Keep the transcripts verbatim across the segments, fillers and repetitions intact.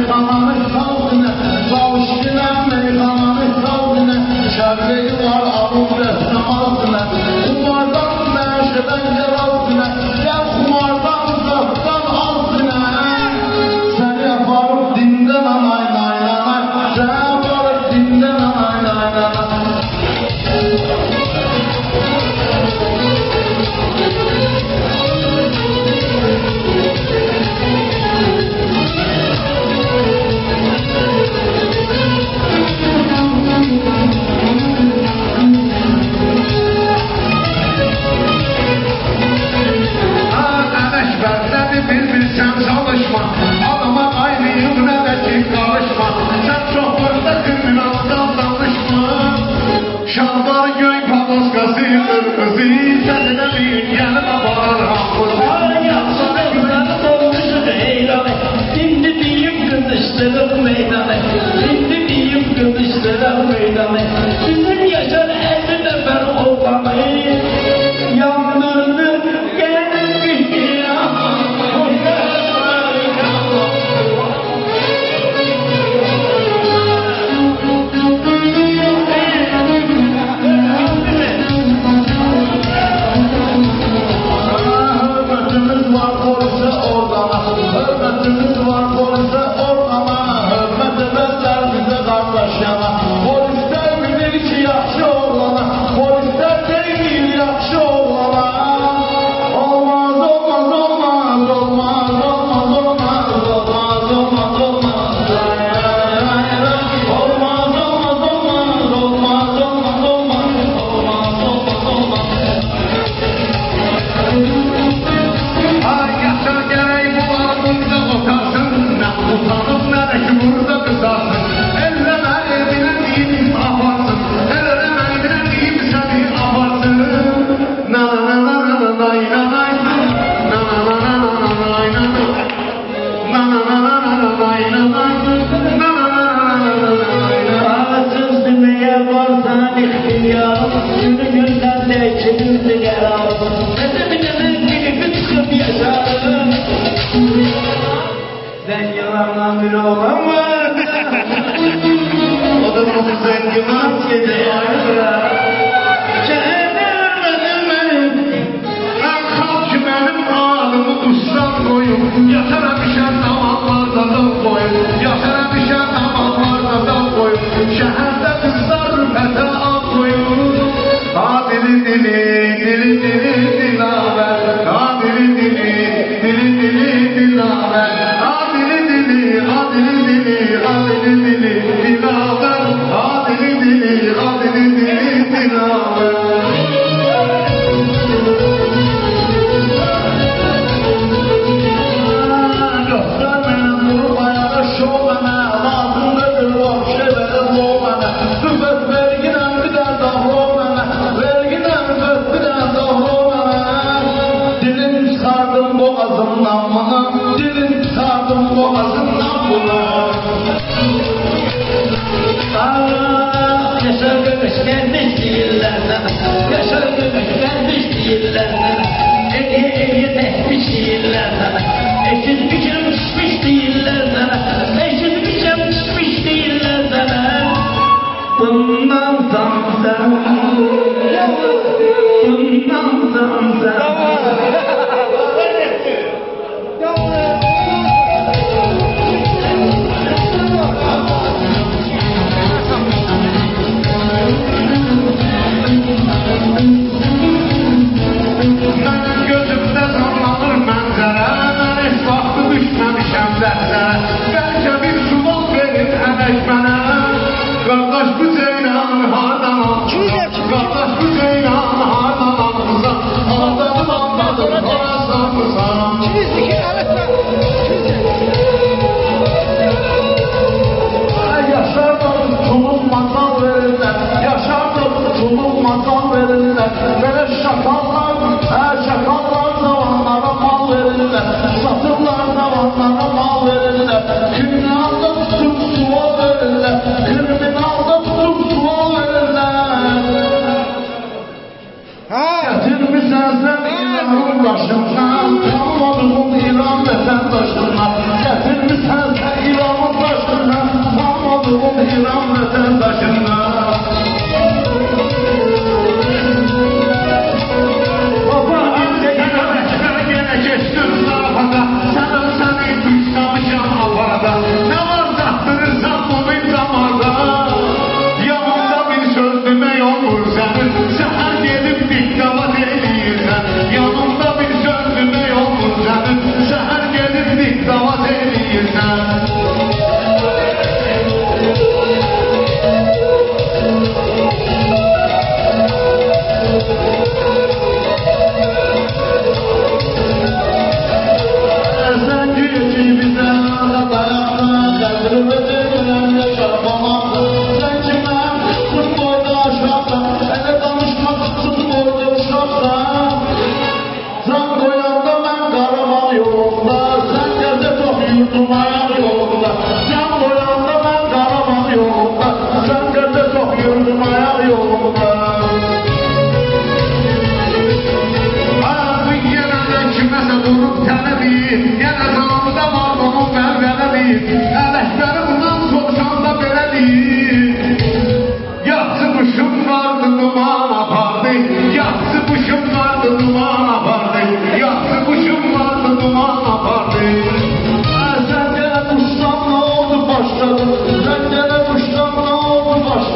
Başımdan, tanımadığım İran vətəndaşına, gətirmişsən sən İranın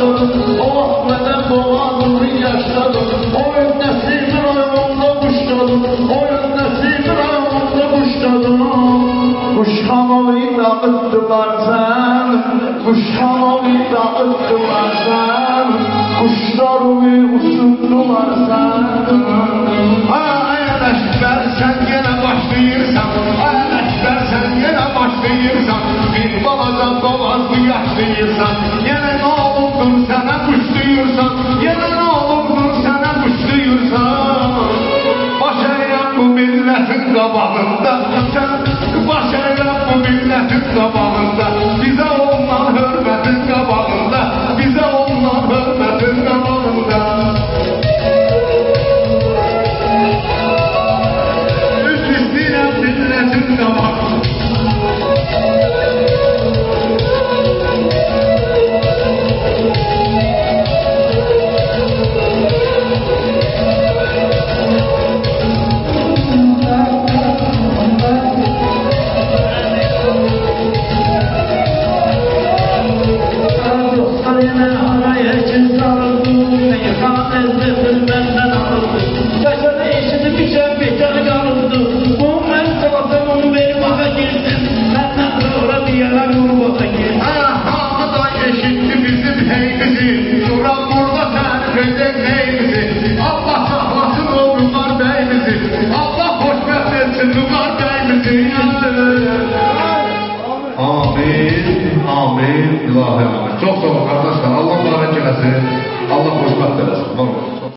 başladım. O vaxt mənə boğazımı yaşladım. O gün Nəsimi rayonunda quşladım. O gün Nəsimi rayonunda quşladım. Quşxanovi dağıttılar sən, Quşxanovi dağıttılar sən, Quşlarımı uçurtdular sən. Ay Ələşbər sən yenə başlayırsan, ay Ələşbər sən yenə başlayırsan, bir balaca boğazlı yaşlayırsan, yenə nə olubdur sənə quşlayırsan, yenə nə olubdur sənə quşlayırsan. Baş əyəm bu millətin qabağında, sən baş əyəm bu millətin qabağında, bizə olunan hörmətin qabağında, bizə olunan hörmətin qabağında. Üz istəyirəm millətin qabağında. Amin, amin, ilahi amin. Çok sağ olun arkadaşlar. Allah mübarek eləsin. Allah xoşbəxt eləsin.